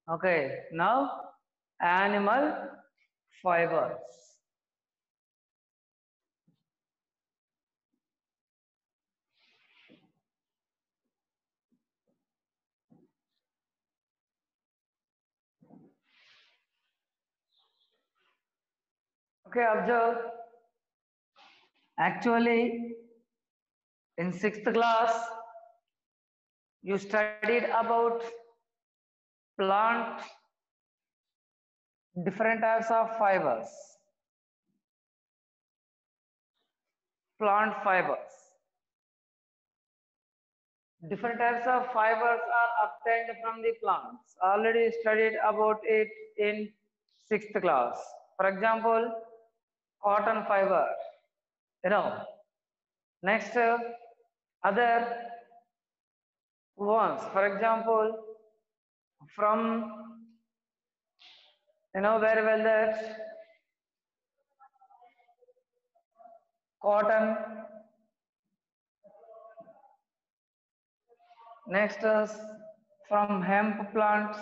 Okay, now animal fibers. Okay, observe. Actually, in sixth class, you studied about plant, different types of fibers, plant fibers. Different types of fibers are obtained from the plants. Already studied about it in sixth class. For example, cotton fiber, you know. Next, other ones. For example, from you know very well that cotton. Next is from hemp plants.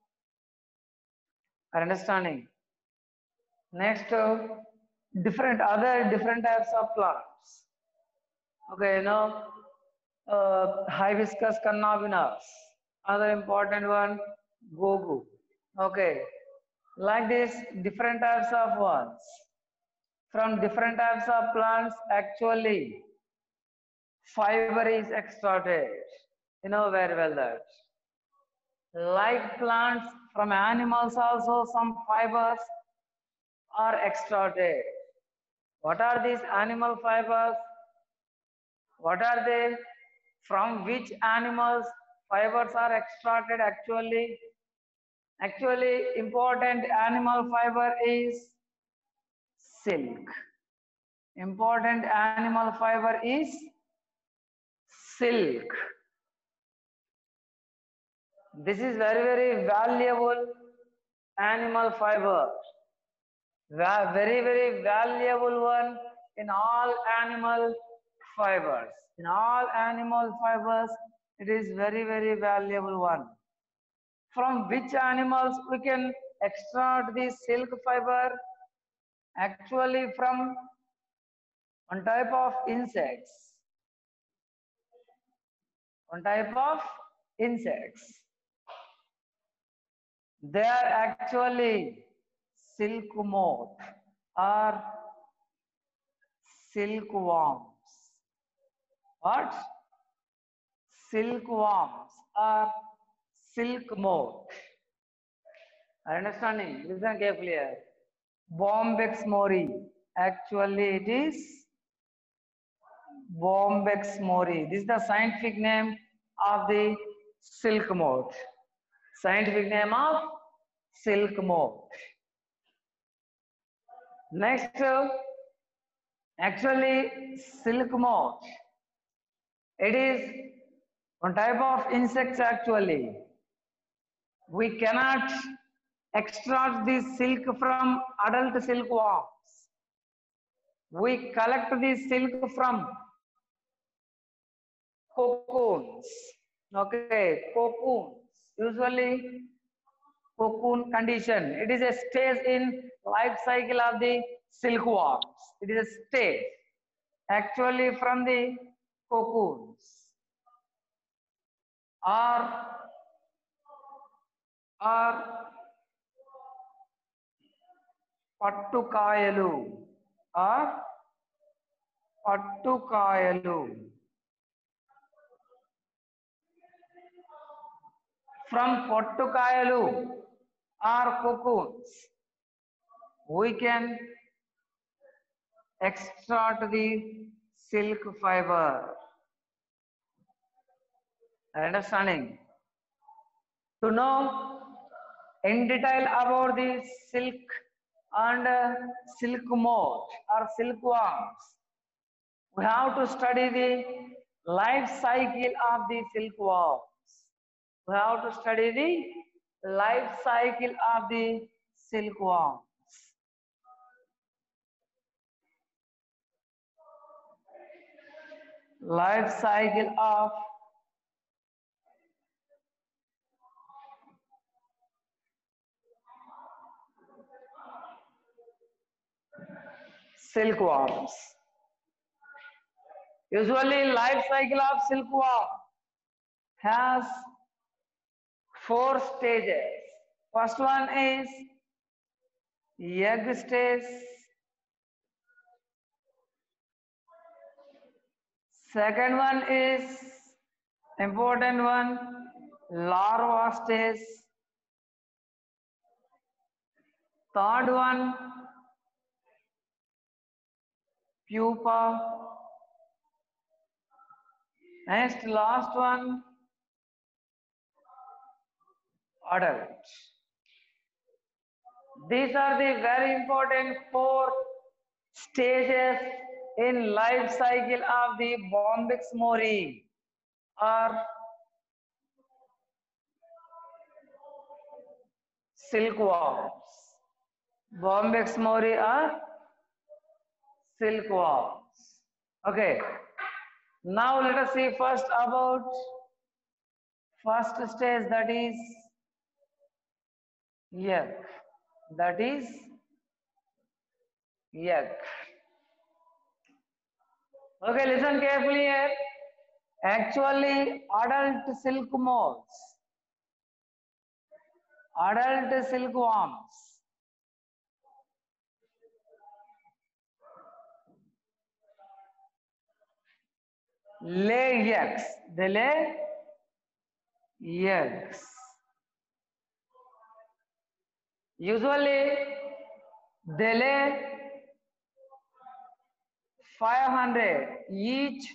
Are understanding? Next, different types of plants. Okay, you know, hibiscus cannabinus. Other important one, gogu. Okay, like this, different types of ones. From different types of plants, actually, fiber is extracted. You know very well that. Like plants, from animals also some fibers are extracted. What are these animal fibers? What are they? From which animals fibers are extracted actually? Actually, important animal fiber is silk. Important animal fiber is silk. This is very valuable animal fiber. Very valuable one in all animal fibers. In all animal fibers, it is very valuable one. From which animals we can extract the silk fiber? Actually, from one type of insects. One type of insects. They are actually silk moth or silkworms. What? Silkworms or silk moth. Are you understanding? Listen carefully here. Bombyx mori. Actually, it is Bombyx mori. This is the scientific name of the silk moth. Scientific name of silk moth. Next, actually, silk moth. It is one type of insects actually. We cannot extract the silk from adult silkworms. We collect the silk from cocoons. Okay, cocoons. Usually cocoon condition. It is a stage in life cycle of the silkworms. It is a stage actually from the cocoons or or పట్టుకాయలు or పట్టుకాయలు. From పట్టుకాయలు or cocoons, we can extract the silk fiber. Understanding? To know in detail about the silk and silk moth or silkworms, we have to study the life cycle of the silkworms. We have to study the life cycle of the silkworms. Life cycle of silkworms. Usually, life cycle of silkworm has 4 stages. First one is egg stage. Second one is important one, larva stage. Third one, pupa. Next, last one, adult. These are the very important 4 stages in life cycle of the Bombyx mori or silkworms. Bombyx mori or silkworms. Okay. Now let us see first about first stage, that is egg. That is egg. Okay, listen carefully here. Actually, adult silkworms lay eggs. They lay eggs. Usually, they lay 500 each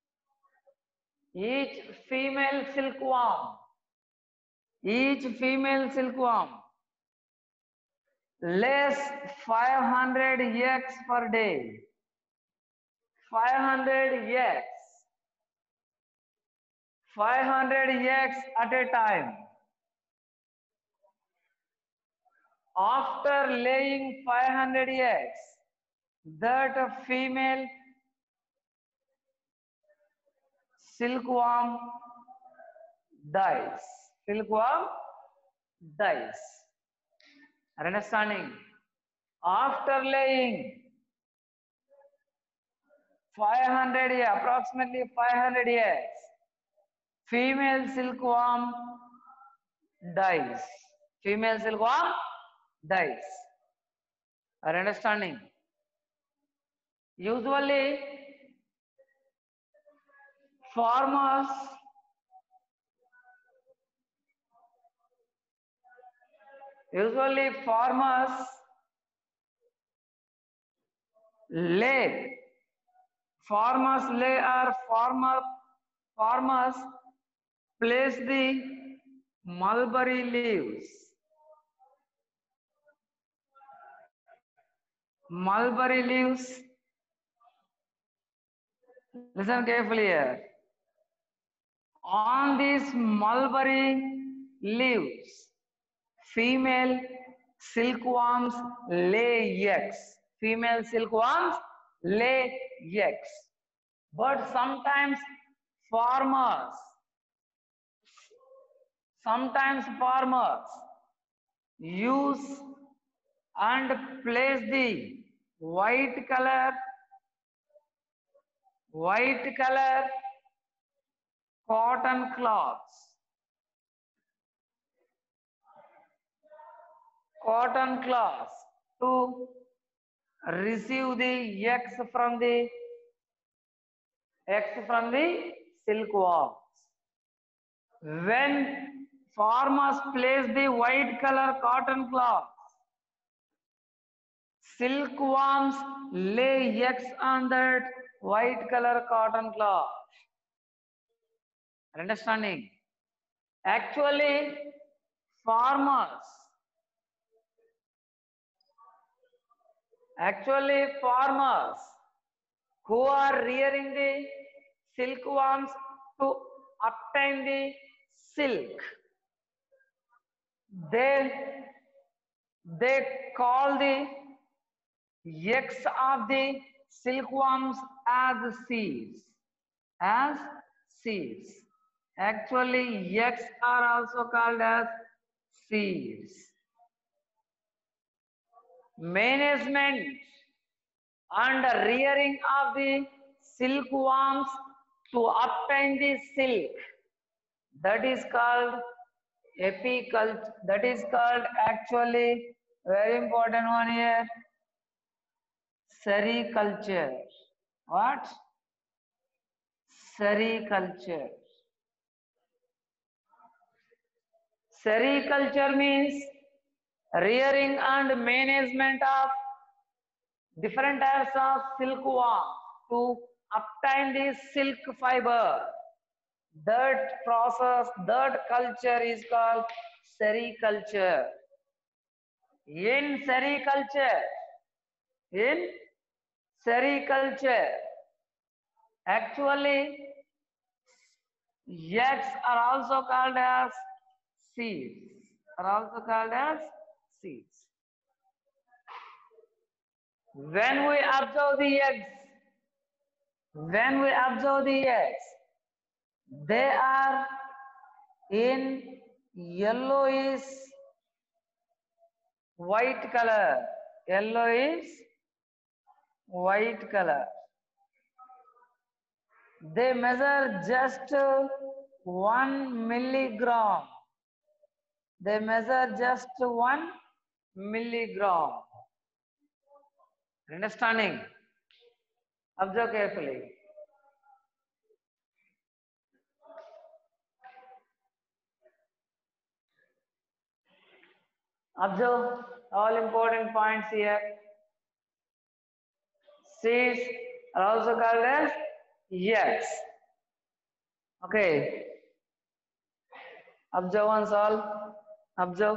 female silkworm. Each female silkworm lays 500 eggs per day. 500 eggs. 500 eggs at a time. After laying 500 eggs, that female silkworm dies. Silkworm dies. Are you understanding? After laying 500 eggs, approximately 500 eggs, female silkworm dies. Female silkworm dies. Are you understanding? Usually, farmers lay or farmers place the mulberry leaves. Mulberry leaves. Listen carefully here. On these mulberry leaves, female silkworms lay eggs. Female silkworms lay eggs. But sometimes farmers use and place the white color cotton cloths to receive the eggs from the silkworms. When farmers place the white color cotton cloths, silkworms lay eggs on that white color cotton cloth. Understanding? Actually, farmers who are rearing the silkworms to obtain the silk, they call the eggs of the silkworms as seeds. Actually, eggs are also called as seeds. Management and rearing of the silkworms to obtain the silk. That is called apiculture. That is called actually very important one here. Sericulture. What? Sericulture. Sericulture means rearing and management of different types of silkworm to obtain the silk fiber. That process, that culture is called sericulture. In sericulture, in sericulture, actually, eggs are also called as seeds. Are also called as seeds. When we observe the eggs, they are in yellowish white color. Yellowish white color. They measure just 1 milligram. They measure just 1 milligram. Understanding? Observe carefully. Observe all important points here. Seeds are also called as eggs. Okay. Observe once all. Observe.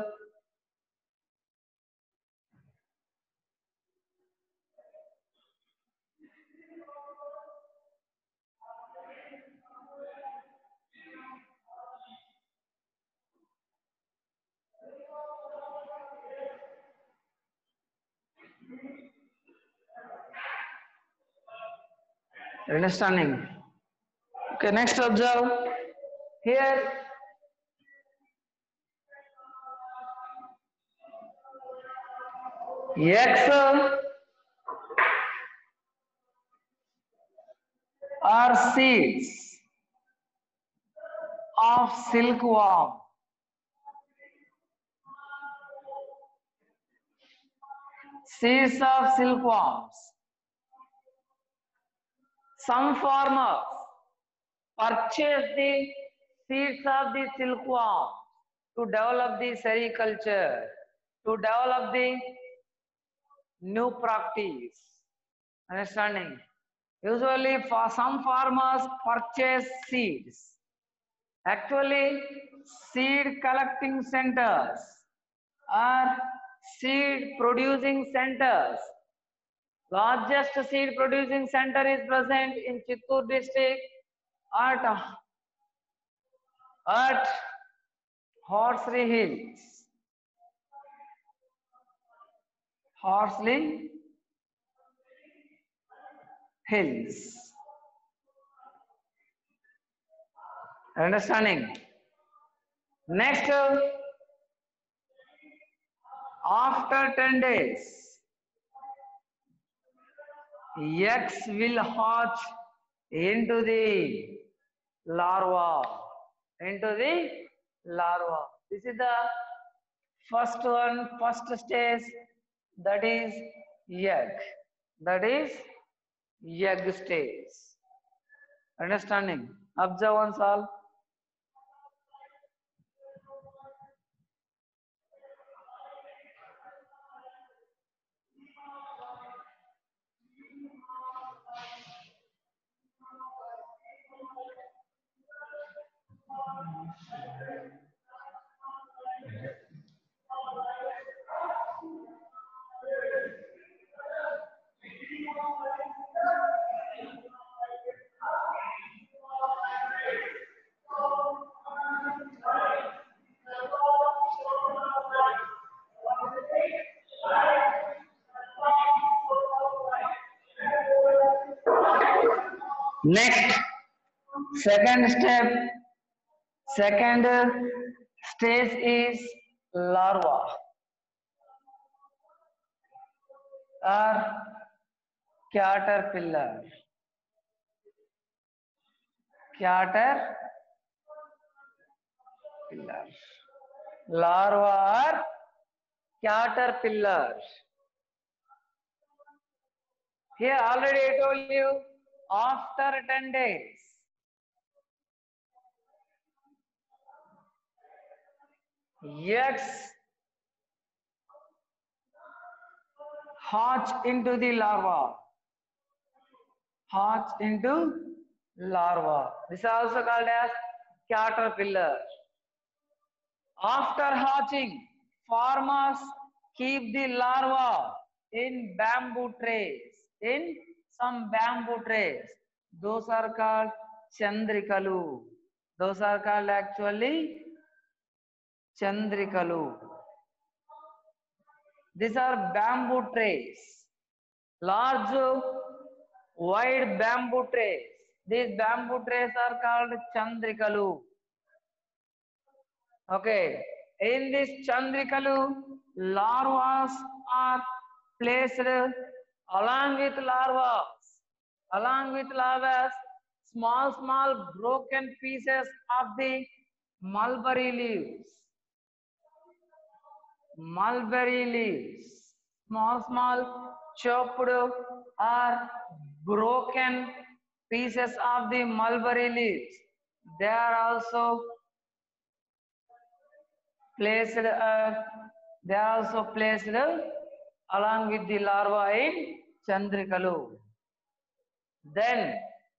Understanding? Okay, next observe. Here, eggs are seeds of silkworm. Seeds of silkworms. Some farmers purchase the seeds of the silkworm to develop the sericulture, to develop the new practice. Understanding? Usually, for some farmers purchase seeds. Actually, seed collecting centers or seed producing centers. Largest seed producing center is present in Chittoor district at Horsley Hills. Horsley Hills. Understanding? Next, after 10 days, eggs will hatch into the larva. This is the first one, first stage, that is egg. That is egg stage. Understanding? Observe once all. Next, second stage is larva or caterpillar. Caterpillar. Larva are caterpillar. Here already I told you, after 10 days. Eggs hatch into the larva. Hatch into larva. This is also called as caterpillar. After hatching, farmers keep the larva in bamboo trays. In some bamboo trays. Those are called chandrikalu. Those are called actually chandrikalu. These are bamboo trays. Large, wide bamboo trays. These bamboo trays are called chandrikalu. Okay. In this chandrikalu, larvas are placed along with larvas, small broken pieces of the mulberry leaves. Small chopped or broken pieces of the mulberry leaves. They are also placed along with the larva in chandrikalu. Then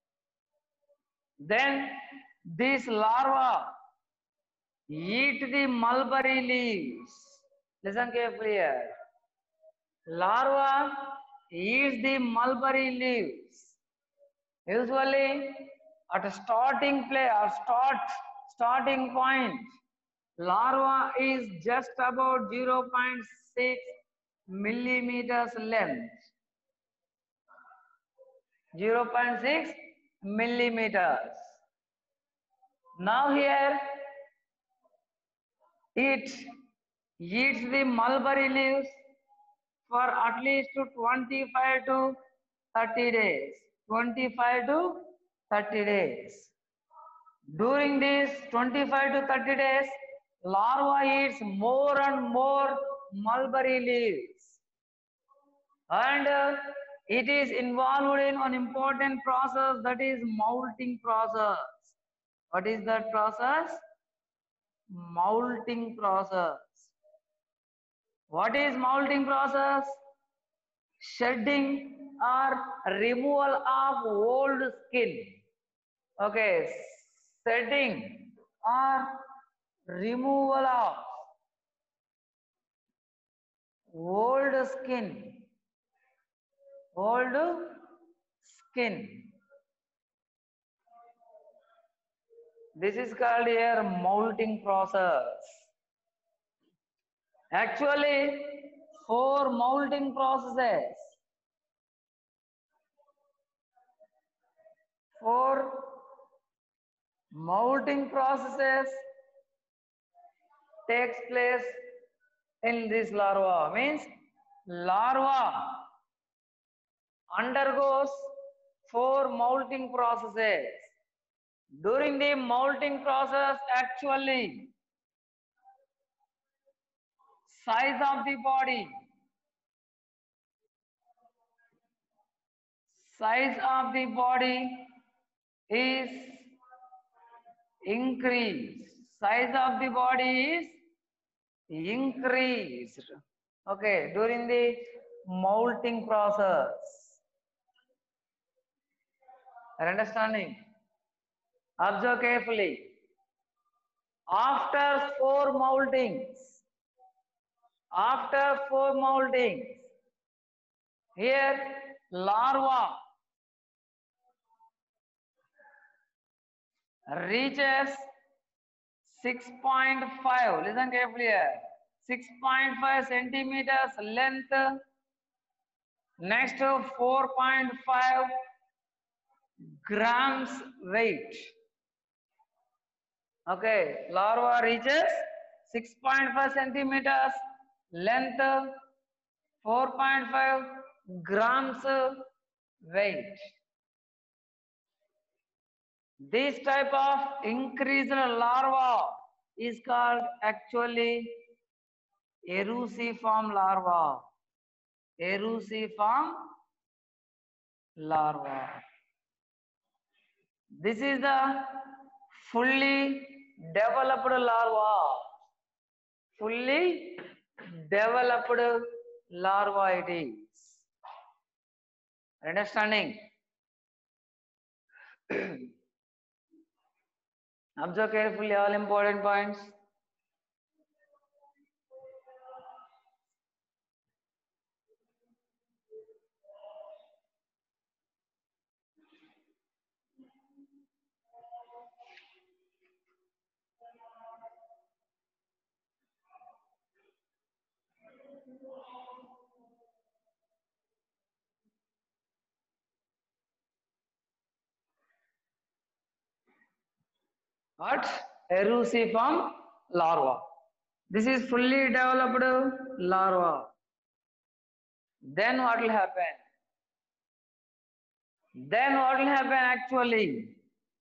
these larvae eat the mulberry leaves. Listen carefully here. Larva eats the mulberry leaves. Usually at a starting point, larva is just about 0.6 millimeters length. 0.6 millimeters. Now here it eats the mulberry leaves for at least 25 to 30 days. 25 to 30 days. During these 25 to 30 days, larva eats more and more mulberry leaves. And it is involved in an important process, that is molting process. What is that process? Molting process. What is molting process? Shedding or removal of old skin. Okay, shedding or removal of old skin. This is called here molting process. Actually, 4 molting processes. 4 molting processes takes place in this larva. Means larva undergoes 4 molting processes. During the molting process, actually, size of the body is increased. Size of the body is increased. Okay, during the molting process. Are you understanding? Observe carefully. After 4 moltings, here larva reaches 6.5. Listen carefully here. 6.5 centimeters length. Next to 4.5 grams weight. Okay, larva reaches 6.5 centimeters length, 4.5 grams weight. This type of increased larva is called actually eruciform larva. Eruciform larva. This is the fully developed larva. Fully developed larva it is. Understanding? Observe carefully all important points. What? Eruciform larva. This is fully developed larva. Then what will happen? Then what will happen actually?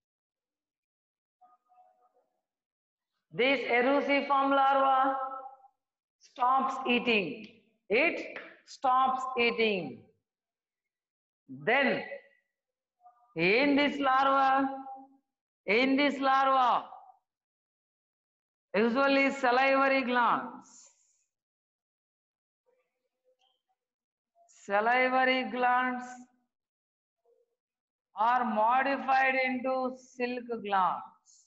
This eruciform larva stops eating. It stops eating. Then in this larva, usually salivary glands are modified into silk glands.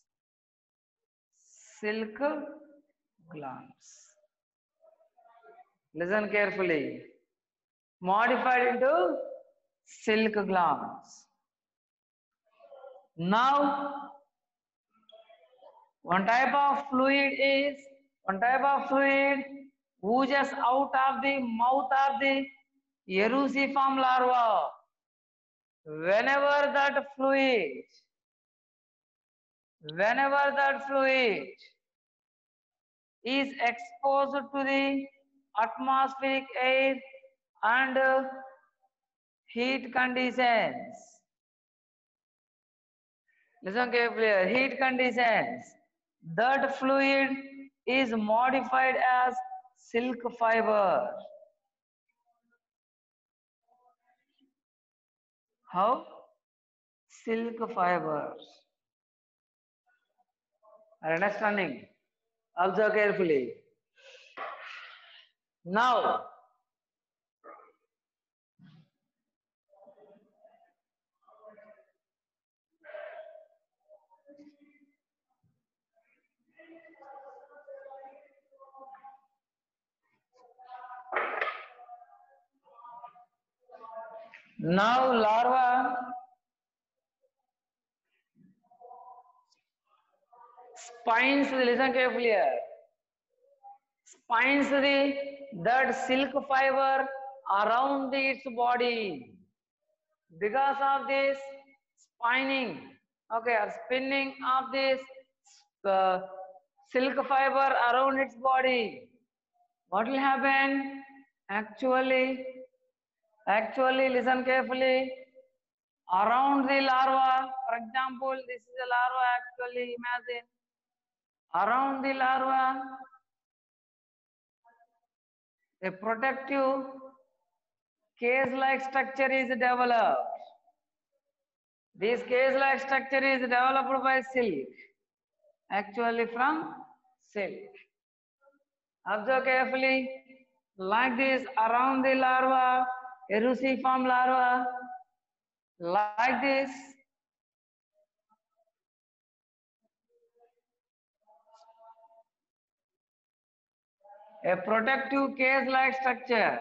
Silk glands. Listen carefully. Modified into silk glands. Now, one type of fluid oozes out of the mouth of the eruciform larva. Whenever that fluid is exposed to the atmospheric air and heat conditions. Listen carefully. Heat conditions. That fluid is modified as silk fiber. How? Silk fibers. Are you understanding? Observe carefully. Now, larva spines, listen carefully here. Spines that silk fiber around its body. Because of this spining, okay, or spinning of this silk fiber around its body, what will happen? Actually, listen carefully. Around the larva, for example, this is a larva. Actually, imagine around the larva, a protective cage-like structure is developed. This cage-like structure is developed by silk, actually from silk. Observe carefully, like this around the larva, eruciform larva, like this. A protective cage-like structure.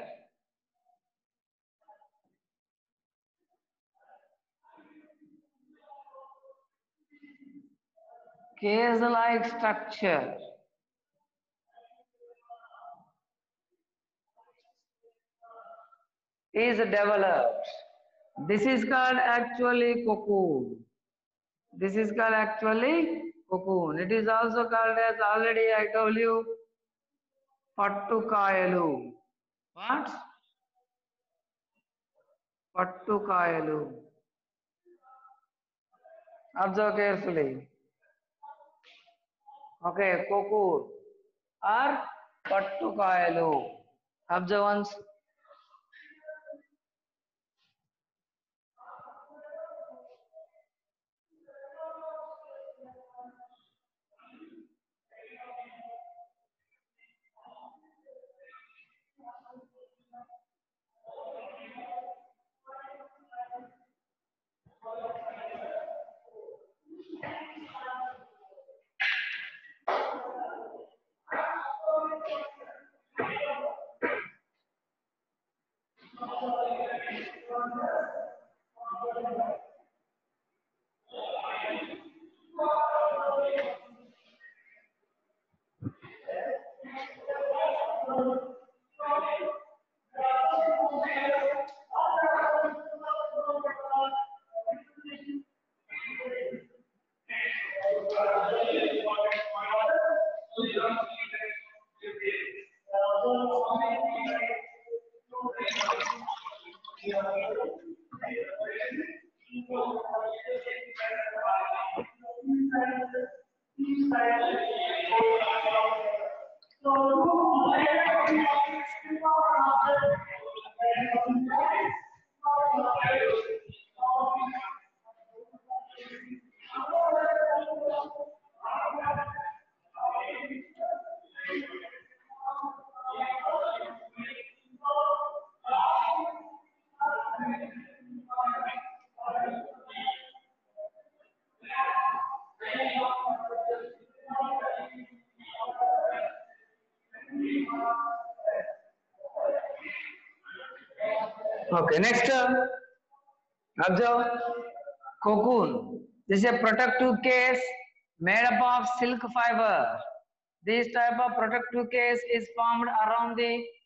Cage-like structure is developed. This is called actually cocoon. This is called actually cocoon. It is also called as, already I told you, pattukayalu. What? పట్టుకాయలు. Observe carefully. Okay, cocoon or పట్టుకాయలు. Observe once. Okay, next observe cocoon. This is a protective case made up of silk fiber. This type of protective case is formed around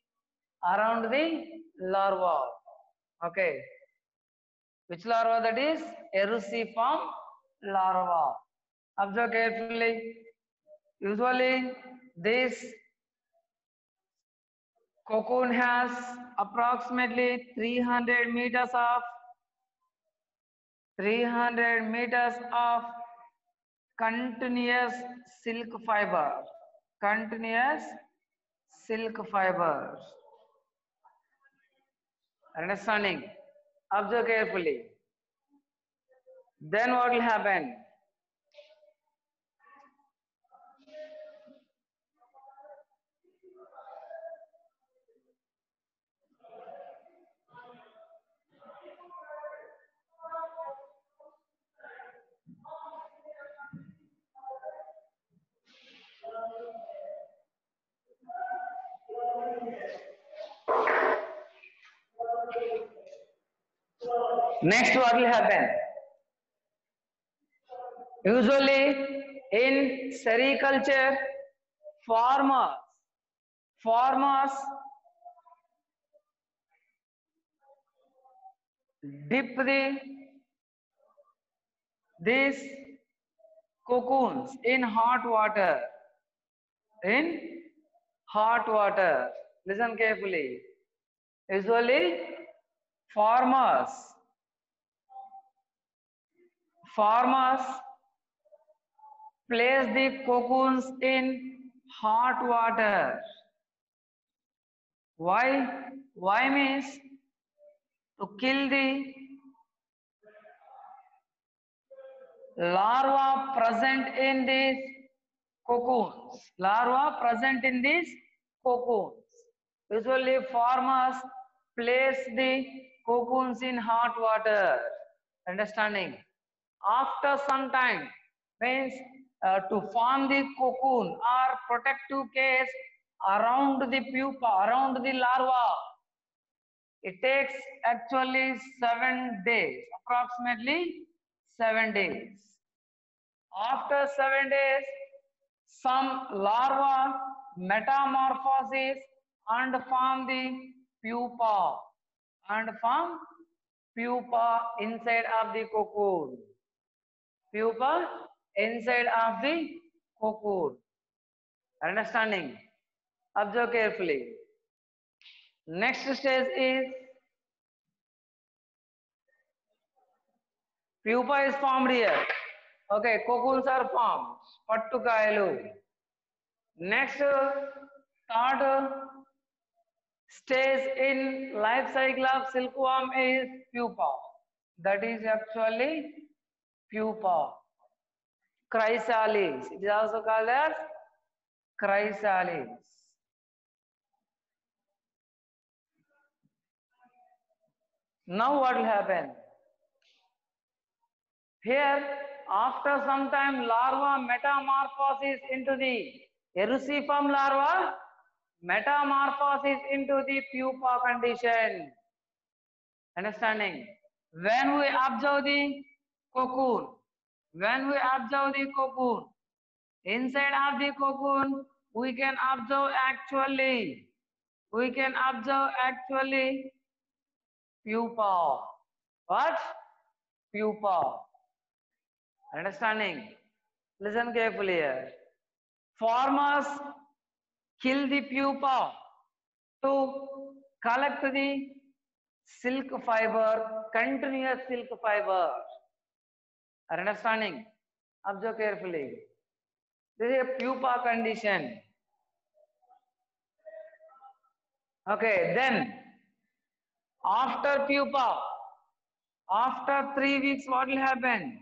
the larva. Okay, which larva that is? Eruciform larva. Observe carefully. Usually this cocoon has approximately 300 meters of continuous silk fiber. Continuous silk fibers. Understanding? Observe carefully. Then what will happen? Next, what will happen? Usually in sericulture, farmers dip these cocoons in hot water. Listen carefully. Usually farmers place the cocoons in hot water. Why means to kill the larva present in these cocoons. Usually farmers place the cocoons in hot water. Understanding? After some time, means to form the cocoon or protective case around the pupa, around the larva, it takes actually 7 days, approximately 7 days. After 7 days, some larva metamorphoses and form the pupa inside of the cocoon. Understanding? Observe carefully. Next stage is Pupa is formed here. Okay, cocoons are formed. Pattukayalu. Next, third stage in life cycle of silkworm is pupa. That is actually pupa. Chrysalis. It is also called as chrysalis. Now what will happen? Here, after some time, larva metamorphoses into the eruciform larva, metamorphoses into the pupa condition. Understanding? When we observe the cocoon, inside of the cocoon, we can observe actually pupa. What? Pupa. Understanding? Listen carefully here. Farmers kill the pupa to collect the silk fiber, continuous silk fiber. Are understanding? Observe carefully. This is a pupa condition. Okay, then after pupa, after 3 weeks, what will happen?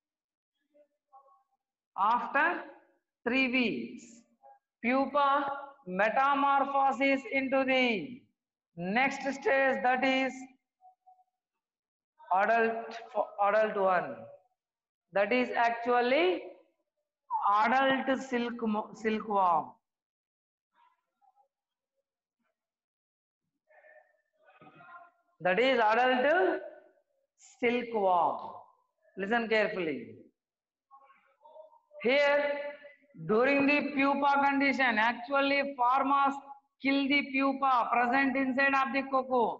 After 3 weeks, pupa metamorphoses into the next stage, that is adult one. That is actually adult silkworm. That is adult silkworm. Listen carefully. Here, during the pupa condition, actually farmers kill the pupa present inside of the cocoon.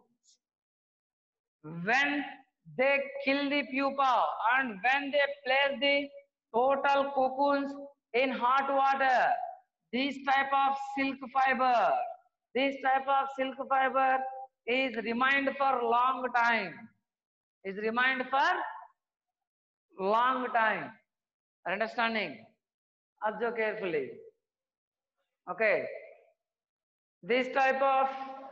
When they kill the pupa and when they place the total cocoons in hot water, this type of silk fiber is remained for long time. Understanding? Observe carefully. Okay. This type of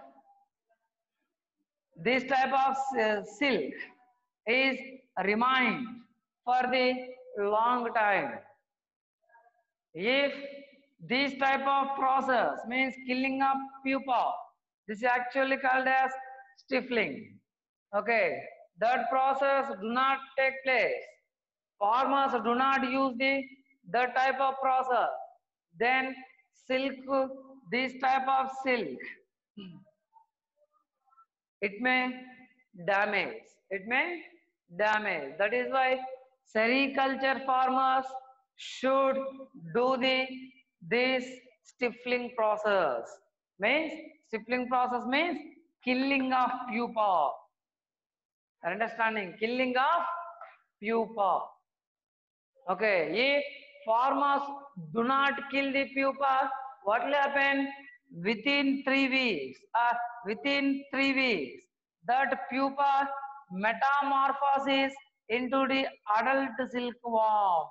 silk is remained for the long time. If this type of process means killing of pupa, this is actually called as stifling. Okay, that process do not take place. Farmers do not use that type of process. Then this type of silk, it may damage. That is why sericulture farmers should do this stifling process. Stifling process means killing of pupa. Understanding? Killing of pupa. Okay, if farmers do not kill the pupa, what will happen? Within 3 weeks, that pupa metamorphoses into the adult silkworm.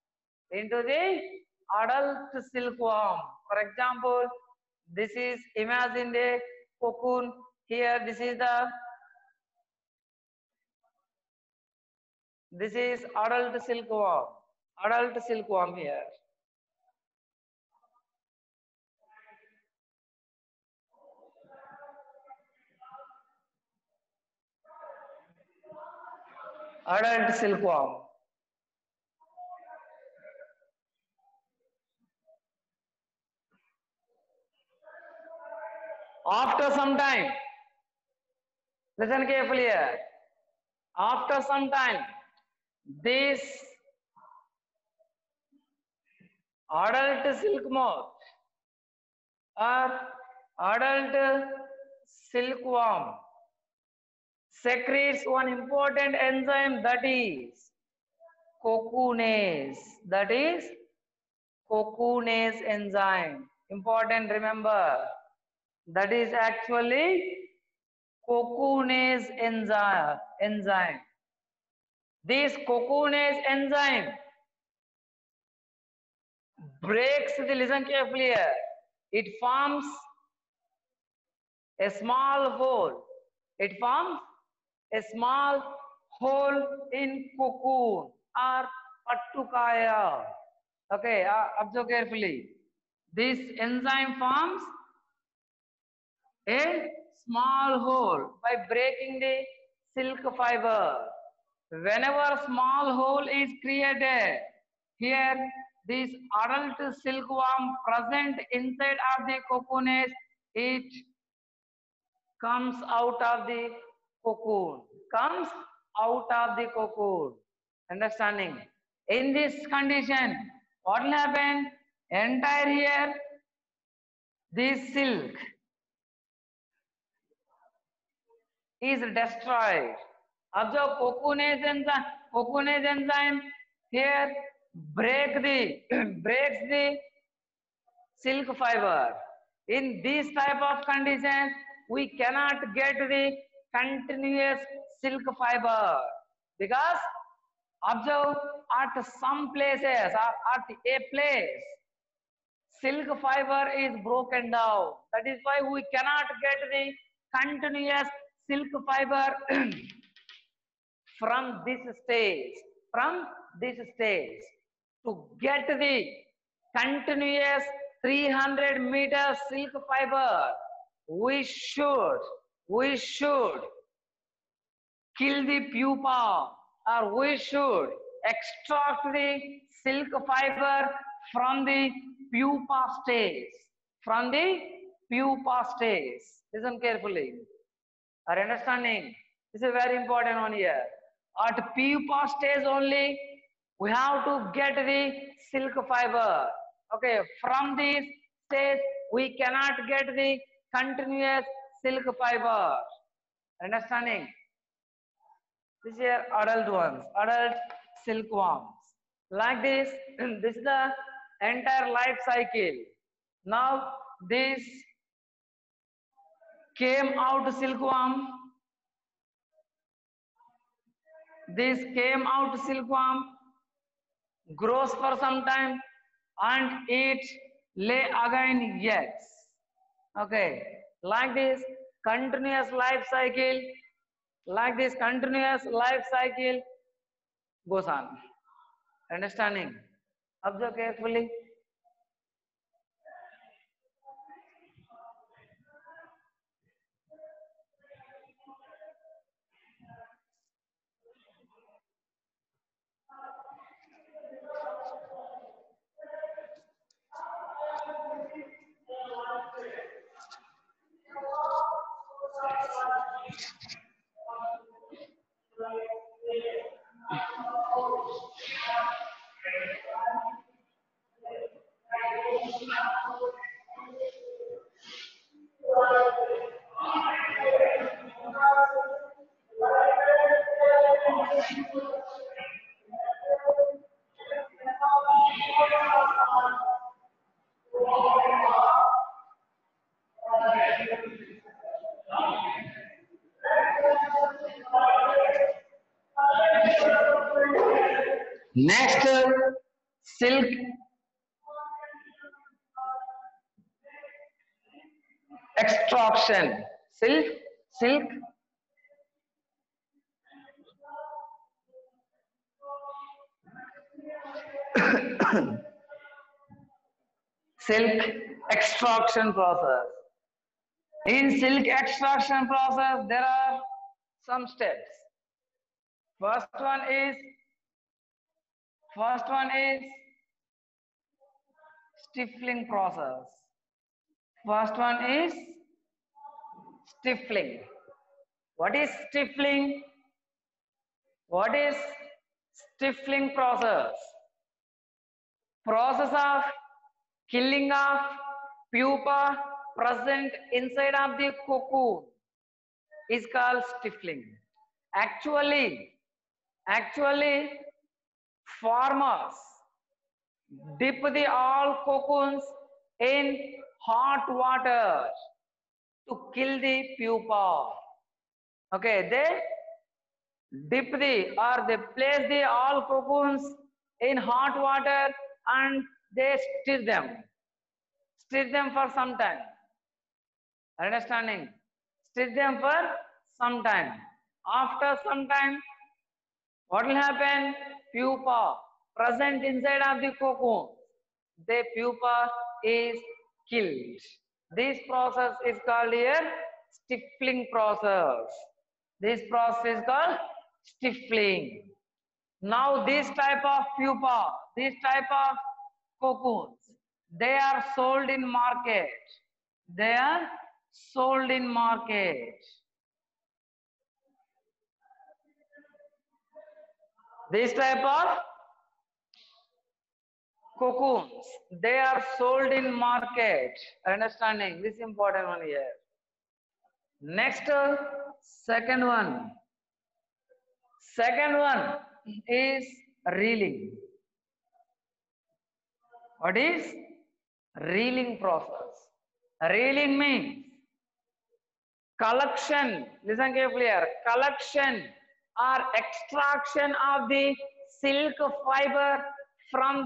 For example, this is, imagine the cocoon here. This is adult silkworm here. Adult silkworm. After some time, listen carefully here. After some time, this adult silk moth or adult silkworm secretes one important enzyme, that is cocoonase. Enzyme. Important, remember. That is actually cocoonase enzyme. This cocoonase enzyme breaks the, listen carefully here, it forms a small hole. It forms a small hole in cocoon or pattukaya. Okay, observe carefully. This enzyme forms a small hole by breaking the silk fiber. Whenever small hole is created, here this adult silkworm present inside of the cocoon, it comes out of the cocoon, comes out of the cocoon. Understanding? In this condition, what will happen? Entire here, this silk is destroyed. Observe cocoonase enzyme here breaks the silk fiber. In this type of conditions, we cannot get the continuous silk fiber because observe at some places or at a place silk fiber is broken down. That is why we cannot get the continuous silk fiber from this stage. From this stage, to get the continuous 300 meter silk fiber, we should kill the pupa, or we should extract the silk fiber from the pupa stage. From the pupa stage. Listen carefully. Are you understanding? This is a very important one here. At pupa stage only, we have to get the silk fiber. Okay, from this stage, we cannot get the continuous silk fiber. Understanding? These are adult ones, adult silkworms. Like this, this is the entire life cycle. Now, this came out silkworm. This came out silkworm, grows for some time, and it lay again eggs. Okay, like this continuous life cycle. Like this continuous life cycle goes on. Understanding? Observe carefully. Next, silk extraction. Silk silk extraction process. In silk extraction process, there are some steps. First one is stiffling process. First one is stiffling. What is stiffling? What is stiffling process? Process of killing of pupa present inside of the cocoon is called stiffling. Actually, farmers dip the all cocoons in hot water to kill the pupa. Okay, dip the or they place the all cocoons in hot water and they stir them for some time. Understanding? Stir them for some time. After some time, what will happen? Pupa present inside of the cocoon. The pupa is killed. This process is called a stiffling process. This process is called stiffling. Now this type of pupa, this type of cocoons, they are sold in market. They are sold in market. This type of cocoons, they are sold in market. Understanding? This important one here. Next, second one. Second one is reeling. What is reeling process? Reeling means collection. Listen carefully here. Collection or extraction of the silk fiber from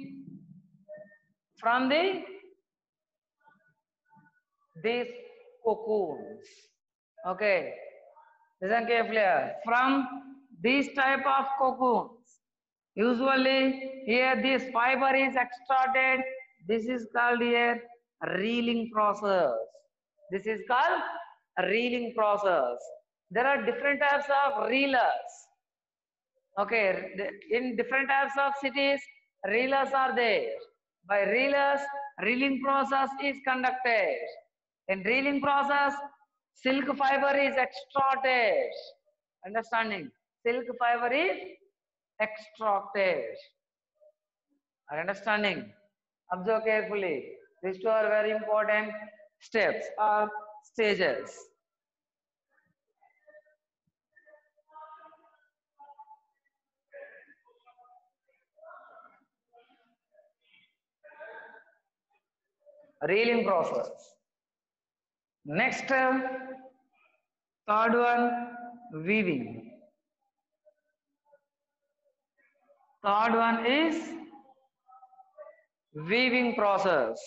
these cocoons. Okay. Listen carefully here. From these type of cocoons. Usually here this fiber is extracted. This is called here reeling process. This is called a reeling process. There are different types of reelers. Okay, in different types of cities, reelers are there. By reelers, reeling process is conducted. In reeling process, silk fiber is extracted. Understanding? Silk fiber is extracted. Are understanding? Observe carefully. These two are very important steps or stages. Reeling process. Next, third one, weaving. Third one is weaving process.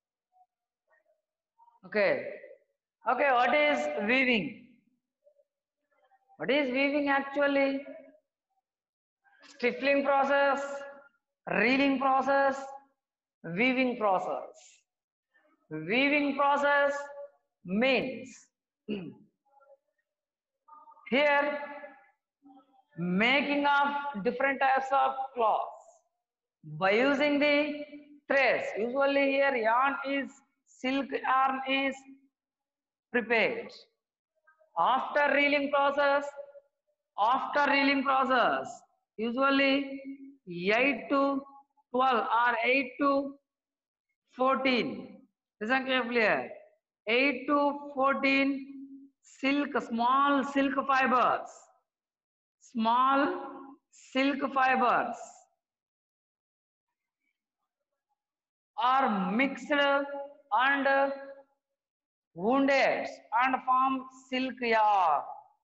Okay. Okay, what is weaving? What is weaving actually? Stiffling process, reeling process, weaving process. Weaving process means here making of different types of cloths by using the threads. Usually here yarn is silk yarn is prepared. After reeling process, usually 8 to 12 or 8 to 14. Listen carefully here. 8 to 14 small silk fibers are mixed and wounded and form silk yarn.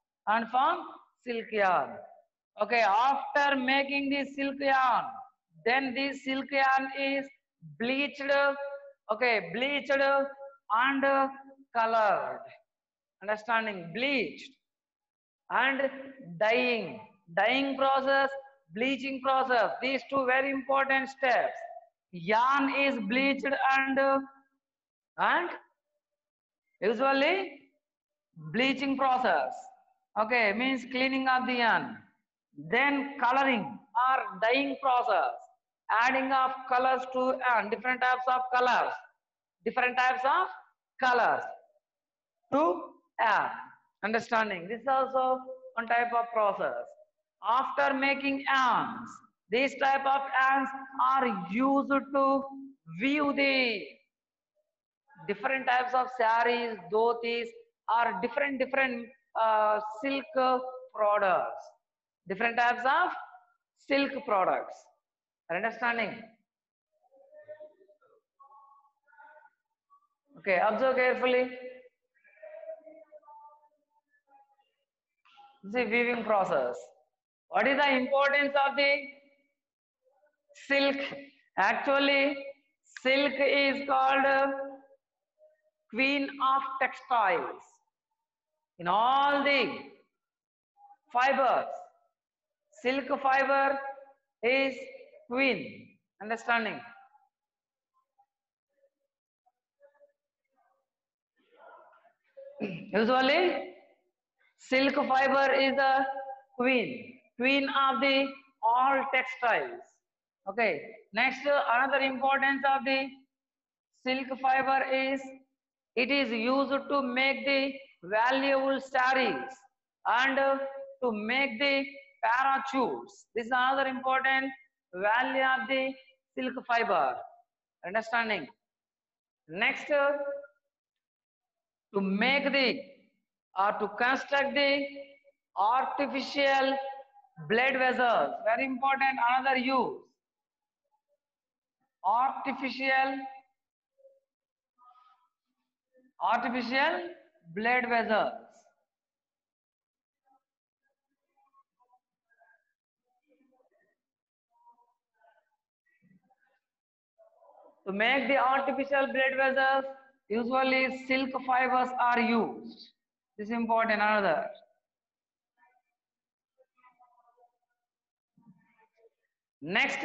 Okay, after making the silk yarn, then this silk yarn is bleached, okay, bleached and colored. Understanding? Bleached and dyeing process, bleaching process. These two very important steps. Yarn is bleached and usually bleaching process. Okay, means cleaning of the yarn. Then coloring or dyeing process. Adding of colors to yarn, different types of colors to yarn. Understanding? This is also one type of process. After making yarns, these type of yarns are used to weave the different types of saris, dhotis, or different silk products. Different types of silk products. Understanding? Okay, observe carefully. the weaving process. What is the importance of the silk? Actually, silk is called queen of textiles. In all the fibers, silk fiber is queen. Understanding? Usually, silk fiber is the queen of the all textiles. Okay. Next, another importance of the silk fiber is it is used to make the valuable sarees and to make the parachutes. This is another important value of the silk fiber. Understanding? Next, to make the or to construct the artificial blood vessels. Very important. Another use. Artificial blood vessels. To make the artificial blood vessels, usually silk fibers are used. This is important. Another. Next,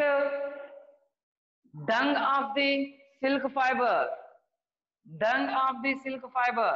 dung of the silk fiber. Dung of the silk fiber.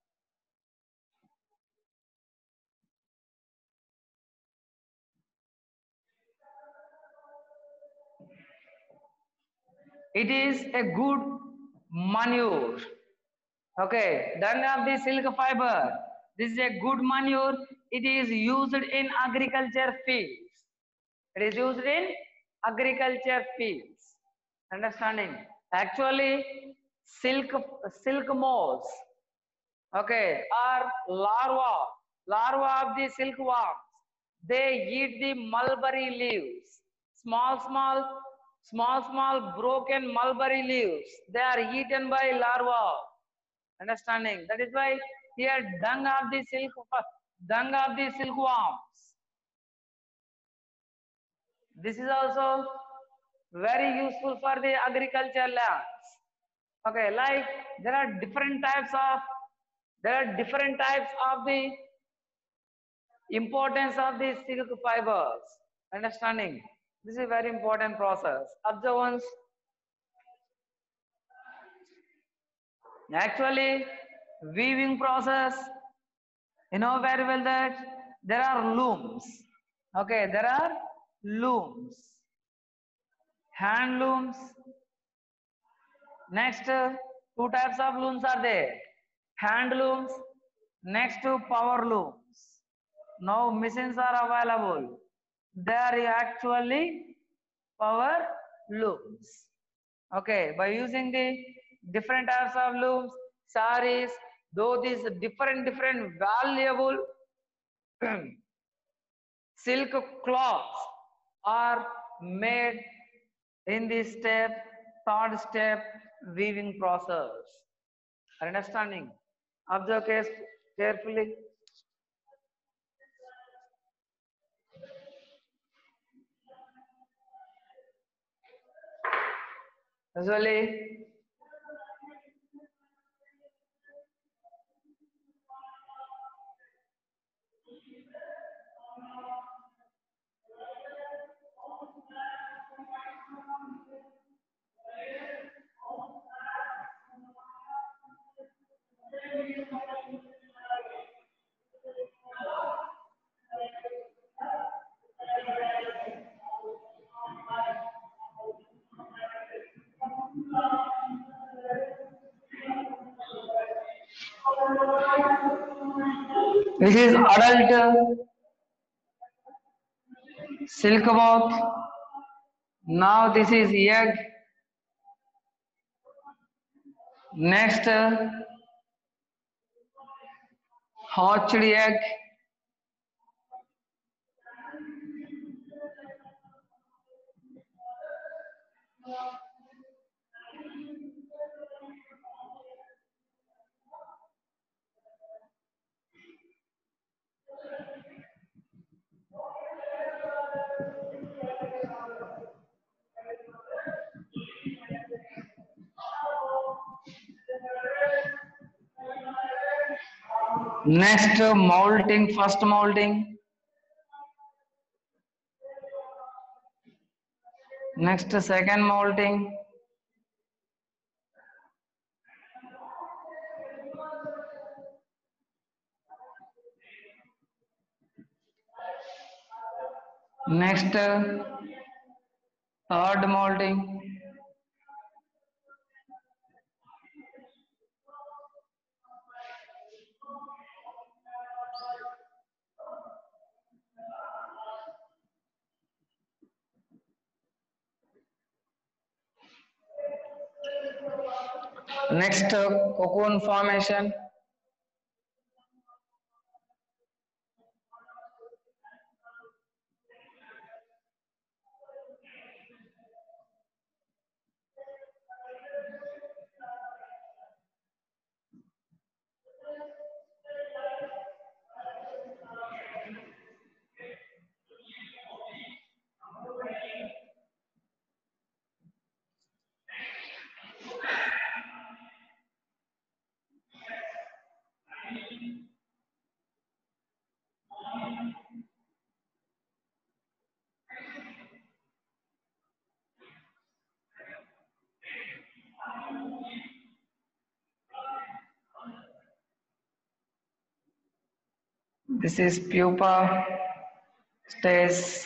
It is a good manure. Okay, dung of the silk fiber. This is a good manure. It is used in agriculture fields. It is used in agriculture fields. Understanding? Actually, silk moths, okay, are larva of the silkworms. They eat the mulberry leaves. Small broken mulberry leaves. They are eaten by larvae. Understanding? That is why here dung of the silkworms. This is also very useful for the agriculture lands. Okay, like there are different types of the importance of the silk fibers. Understanding? This is a very important process. Observe once. Actually, weaving process, you know very well that there are looms. Okay, there are looms, hand looms. Next, two types of looms are there. Hand looms, next to power looms. Now machines are available. They are actually power looms. Okay, by using the different types of looms, sarees, though these different valuable silk cloths are made in this third step, weaving process. Understanding? Observe carefully. Usually, this is adult silk moth. Now this is egg. Next, hatched egg. Next, molting, first molting. Next, second molting. Next, third molting. Next, cocoon formation. This is pupa stage.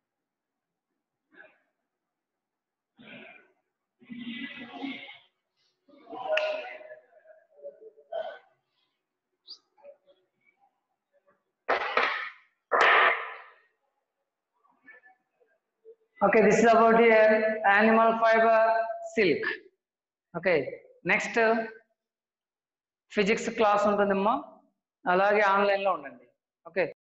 Okay, this is about here animal fiber silk. Okay, next physics class ఉంటుందమ్మా, అలాగే online లో ఉండండి. Okay.